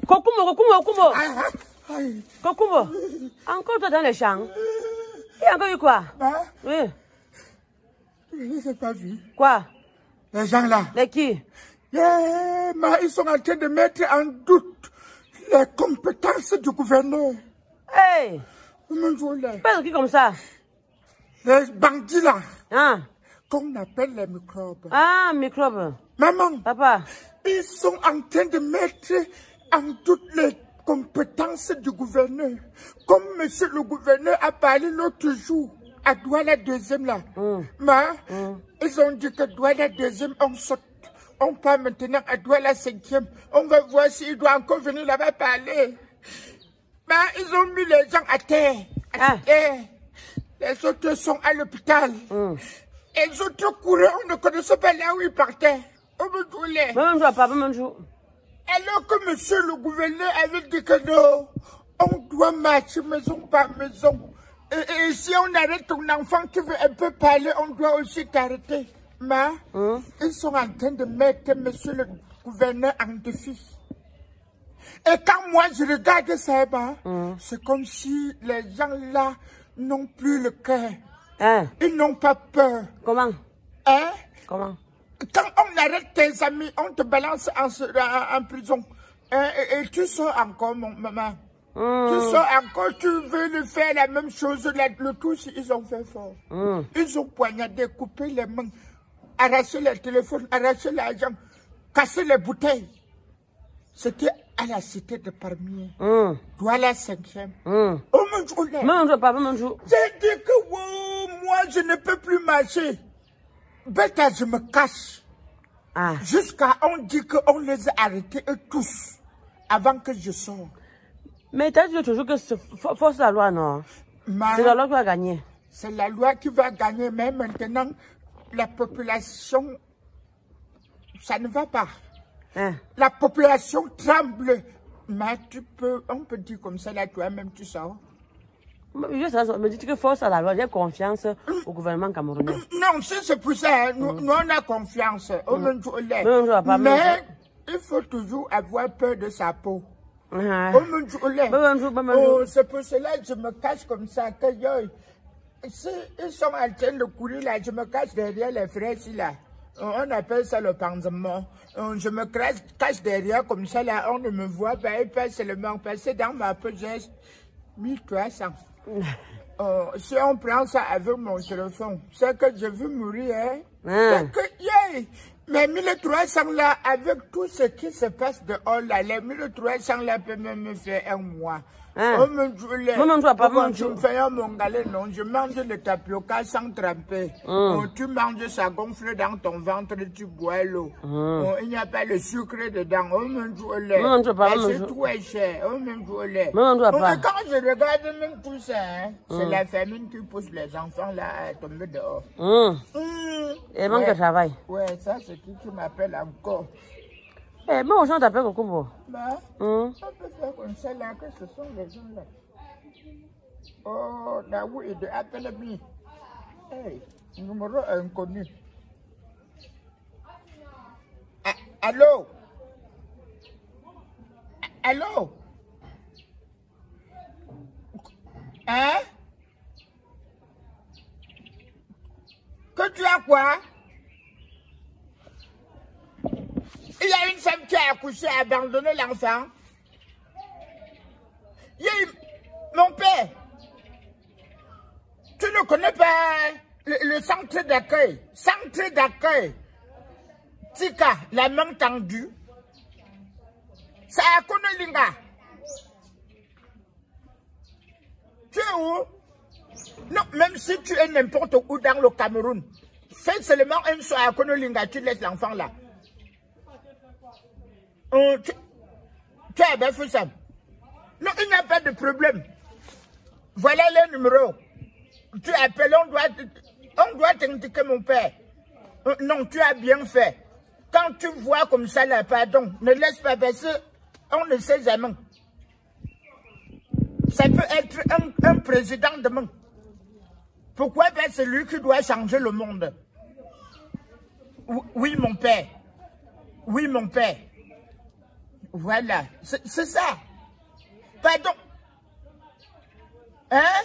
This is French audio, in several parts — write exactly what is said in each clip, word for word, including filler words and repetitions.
Kokumbo, Kokumbo, Kokumbo. Kokumbo. Encore toi dans les champs. Il y a encore eu quoi? Bah, oui. Je n'ai pas vu. Quoi? Les gens là. Les qui? Yeah, mais ils sont en train de mettre en doute les compétences du gouverneur. Hey! Pas qui comme ça? Les bandits là. Ah. Qu'on appelle les microbes. Ah, microbes. Maman. Papa. Ils sont en train de mettre en doute les compétences du gouverneur. Comme monsieur le gouverneur a parlé l'autre jour à Douala deuxième là. Mm. Mais mm. ils ont dit que Douala deuxième, on saute. On part maintenant à Douala cinquième. On va voir s'il doit encore venir là-bas parler. Mais ils ont mis les gens à terre. À ah. terre. Les autres sont à l'hôpital. Mm. Et les autres couraient, on ne connaissait pas là où ils partaient. On me doulait. Même jour, papa, même jour. Alors que monsieur le gouverneur avait dit que non, on doit marcher maison par maison. Et, et si on arrête ton enfant qui veut un peu parler, on doit aussi t'arrêter. Mais mm. ils sont en train de mettre monsieur le gouverneur en défi. Et quand moi je regarde ça, mm. c'est comme si les gens là n'ont plus le cœur. Hein? Ils n'ont pas peur. Comment? Hein? Comment? Quand on arrête tes amis, on te balance en, en, en prison. Hein? Et, et tu sors encore, mon maman. Mm. Tu sors encore, tu veux le faire la même chose. La, le tous, ils ont fait fort. Mm. Ils ont poignardé, coupé les mains, arraché les téléphones, arraché l'argent, cassé les bouteilles. C'était à la cité de Parmier. Mm. Douala cinquième. Mm. Oh mon Dieu. Non, je pas, mon Dieu. J'ai dit que wow, moi je ne peux plus marcher. Bête, je me cache. Ah. Jusqu'à on dit qu'on les a arrêtés eux tous avant que je sorte. Mais tu as dit toujours que c'est force la loi, non? C'est la loi qui va gagner. C'est la loi qui va gagner, mais maintenant, la population, ça ne va pas. Hein? La population tremble. Mais tu peux, on peut dire comme ça, là, toi-même, tu sors. Je me dis que force à la loi, j'ai confiance au gouvernement camerounais. Non, c'est pour ça, nous, mm. nous on a confiance. Mm. Mm. Mais il faut toujours avoir peur de sa peau. Mm. Oh, c'est pour cela que je me cache comme ça. Que yo, si ils sont en train de courir là, je me cache derrière les fraises là. On appelle ça le pendement. Je me cache, cache derrière comme ça là, on ne me voit pas. Et pas seulement passer dans ma peau, j'ai mille trois cents. Euh, si on prend ça avec mon téléphone, c'est que je veux mourir, hein? Ah. C'est que, yeah. Mais mille trois cents là, avec tout ce qui se passe dehors là, les mille trois cents là peut même me faire un mois. Ah. Oh, mon Dieu, non, non, pas quand tu me fais un mongalais, non, je mange le tapioca sans tremper. Mm. Oh, tu manges, ça gonfle dans ton ventre, tu bois l'eau. Mm. Oh, il n'y a pas le sucre dedans. Oh, mon Dieu, non, non, pas, c'est tout est cher. Oh, mon Dieu, non, non, pas. Quand je regarde même tout ça, hein, mm. c'est la famine qui pousse les enfants là à tomber dehors. Mm. Mm. Et manque de travail. Ouais, ça, c'est qui qui m'appelle encore. Eh, mais aux gens t'appellent Kokumbo. Bah, hum. On peut faire comme ça là, que ce sont les gens là. Oh, là où il appelle-moi. Hey, numéro inconnu. Ah, allô? Allô? Hein? Que tu as quoi? Il y a une femme qui a accouché, a abandonné l'enfant. Mon père, tu ne connais pas le, le centre d'accueil. Centre d'accueil. Tika, la main tendue. C'est à Konolinga. Tu es où? Non, même si tu es n'importe où dans le Cameroun, fais seulement un soir à Konolinga, tu laisses l'enfant là. Oh, tu, tu as bien fait ça. Non, il n'y a pas de problème. Voilà le numéro. Tu appelles, on doit, on doit t'indiquer mon père. Non, tu as bien fait. Quand tu vois comme ça, là, pardon, ne laisse pas passer. On ne sait jamais. Ça peut être un, un président demain. Pourquoi pas c'est lui qui doit changer le monde? Oui, mon père. Oui, mon père. Voilà, c'est ça. Pardon. Hein?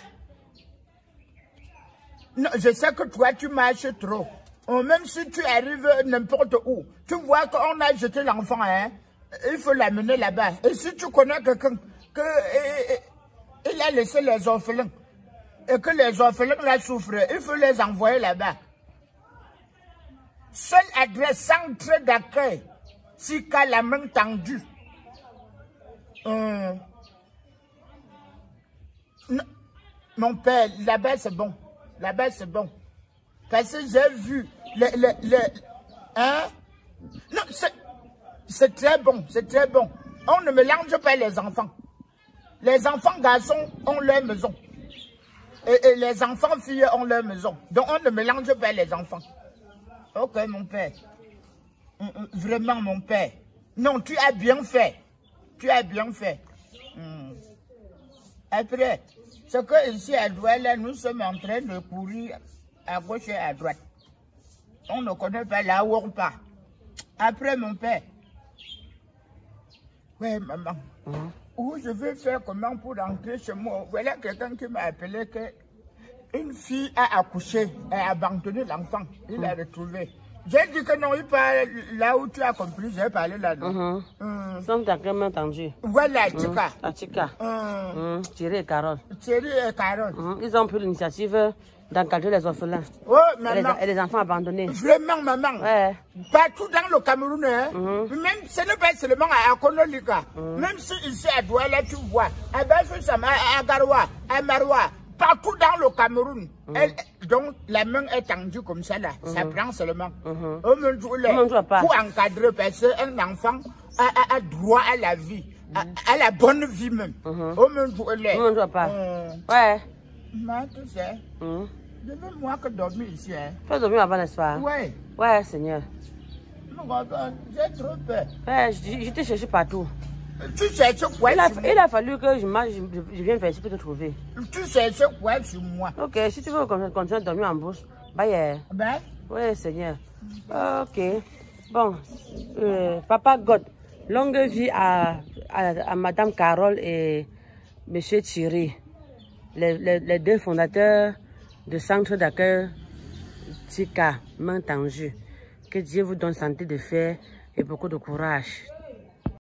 Non, je sais que toi, tu marches trop. Oh, même si tu arrives n'importe où, tu vois qu'on a jeté l'enfant, hein? Il faut l'amener là-bas. Et si tu connais quelqu'un que et, et, il a laissé les orphelins et que les orphelins là souffrent, il faut les envoyer là-bas. Seule adresse, centre d'accueil, Tika, la main tendue. Hum. Non. Mon père, là-bas c'est bon. Là-bas c'est bon. Parce que j'ai vu le, le, le, hein? Non, c'est très bon, c'est très bon. On ne mélange pas les enfants. Les enfants garçons ont leur maison. Et, et les enfants filles ont leur maison. Donc on ne mélange pas les enfants. Ok, mon père. Vraiment, mon père. Non, tu as bien fait. Tu as bien fait. Hmm. Après, ce que ici à Douala, nous sommes en train de courir à gauche et à droite. On ne connaît pas là où on part. Après, mon père. Oui, maman. Mm-hmm. Où je vais faire comment pour rentrer chez moi? Voilà quelqu'un qui m'a appelé que une fille a accouché et a abandonné l'enfant. Il l'a mm-hmm. retrouvé. J'ai dit que non, il parle là où tu as compris, j'ai parlé là-dedans. Mm -hmm. mm. Sans ta même entendu. Voilà, Tika. Mm. Tika. Mm. Mm. Thierry et Carole. Thierry et Carole. Mm. Ils ont pris l'initiative d'encadrer les orphelins. Oh, maman. Et les, et les enfants abandonnés. Vraiment, maman. Ouais. Partout dans le Cameroun, hein. Mm -hmm. Même, ce n'est pas seulement à Akonolika. Mm. Même si ici à Douala, tu vois, à Bafoussama, à Garoua, à Maroua, partout dans le Cameroun, mm. elle, donc la main est tendue comme ça là, mm. ça prend seulement. Mm -hmm. Pour encadrer, parce qu'un enfant a, a, a droit à la vie, mm. à, à la bonne vie même. On ne doit pas. Mm. Ouais. Mais tu sais, mm. je veux moi que dormir ici. Hein. Tu peux dormir avant, n'est-ce pas? Ouais. Ouais, Seigneur. J'ai trop peur. Ouais, je, je t'ai cherché partout. Tu cherches quoi? Il a, il a fallu que je, je, je vienne vers ici pour te trouver. Tu cherches quoi sur moi? Ok, si tu veux continuer de dormir en bourse, bah yeah. Ben? Oui, Seigneur. Ok. Bon, euh, Papa God, longue vie à, à, à Madame Carole et Monsieur Thierry, les, les, les deux fondateurs du centre d'accueil Tika, main tendue. Que Dieu vous donne santé de fer et beaucoup de courage.